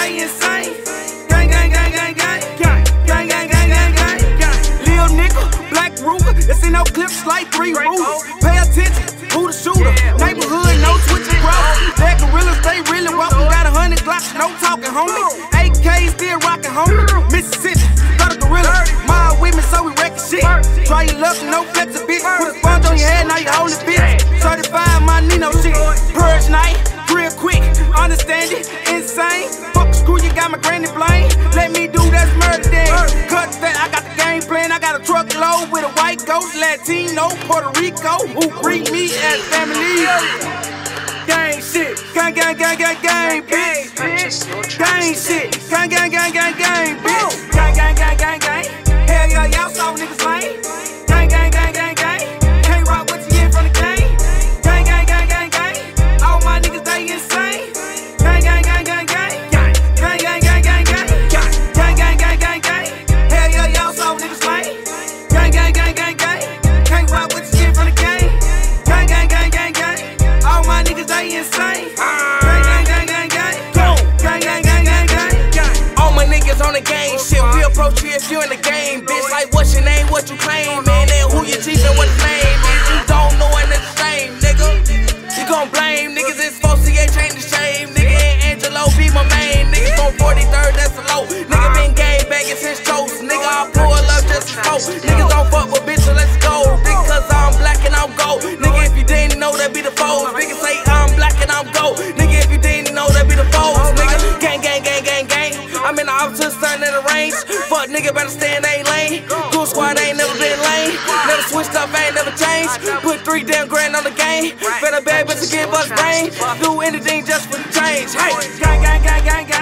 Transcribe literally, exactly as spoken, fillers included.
they insane. Gang, gang, gang, gang, gang. Gang, gang, gang, gang, gang. Lil nigga, black Ruger, it's in no clips like three rulers. Pay attention, who the shooter? Neighborhood, no switching cross. That gorillas, they really walking. Got a hundred glocks, no talking, homie. A K still rocking, homie. Mississippi, got a gorilla. Mob with me, so we wrecking shit. Try your luck, no flex a bitch. Put a sponge on your head, now you hold it, bitch. Certified my Nino shit. Purge night, real quick, understand it, insane. Fuck the screw, you got my granny blame. Let me do that murder then. Cut that, I got the game plan. I got a truckload with a white ghost, Latino, Puerto Rico, who greet me as family. Gang shit, gang, gang, gang, gang, gang, bitch. Gang shit, gang, gang, gang, gang, gang, bitch. Gang, gang, gang, gang, gang. Hell yeah, y'all saw niggas lame. Gang, gang, gang, gang, gang. Can't rock what you get from the game. Gang, gang, gang, gang, gang. All my niggas, they insane. Gang, gang, gang, gang, gang. Gang, gang, gang, gang, gang. Gang, gang, gang, gang, gang. Hell yeah, y'all saw niggas lame. Gang, gang, gang, gang, gang. Can't rock what you get from the game. Gang, gang, gang, gang, gang. All my niggas, they insane. Gang, gang, gang, gang, gang. Gang, gang, gang, gang, gang. All my niggas on the game shit. We approach you if you in the game, bitch. Like, what's your name, what you claim, man? And who you chief and what his name is. You don't know and it's the same, nigga. You gon' blame niggas, it's supposed to get changed to shame. Nigga, and Angelo be my main. Niggas on forty-third, that's a low. Nigga been gang banging since chosen. Nigga, I pull up just as slow. Niggas don't fuck with bitch, so let's go. Because I'm black and I'm gold. Nigga, if you didn't know, that be the foes. Niggas say I'm black and I'm gold. Nigga, if you didn't know, that be the foes. Nigga, gang, gang, gang, gang, gang. I'm in the opposite side of the range. Fuck nigga, better stay in they lane. Goose squad ain't never been lame. Never switched up, ain't never changed. Put three damn grand on the game. Better bad bitch to give us brain. Do anything just for the change. Hey, gang, gang, gang, gang, gang.